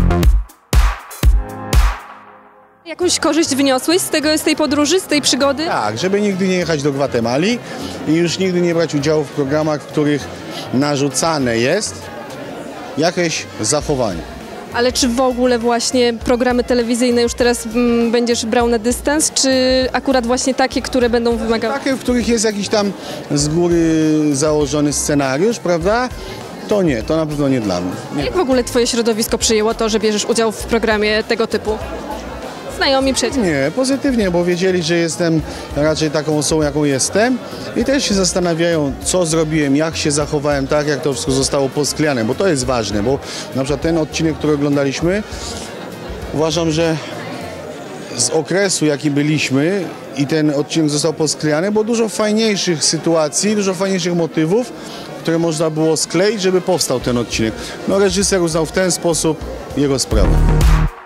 Jakąś korzyść wyniosłeś z tej podróży, z tej przygody? Tak, żeby nigdy nie jechać do Gwatemali i już nigdy nie brać udziału w programach, w których narzucane jest jakieś zachowanie. Ale czy w ogóle właśnie programy telewizyjne już teraz będziesz brał na dystans, czy akurat właśnie takie, które będą wymagały? Takie, w których jest jakiś tam z góry założony scenariusz, prawda? To nie, to na pewno nie dla mnie. Nie. Jak w ogóle twoje środowisko przyjęło to, że bierzesz udział w programie tego typu? Znajomi, przyjaciół? Nie, pozytywnie, bo wiedzieli, że jestem raczej taką osobą, jaką jestem i też się zastanawiają, co zrobiłem, jak się zachowałem, tak jak to wszystko zostało posklejane, bo to jest ważne, bo na przykład ten odcinek, który oglądaliśmy, uważam, że z okresu, jaki byliśmy i ten odcinek został posklejany, było dużo fajniejszych sytuacji, dużo fajniejszych motywów, które można było skleić, żeby powstał ten odcinek. No reżyser uznał w ten sposób, jego sprawa.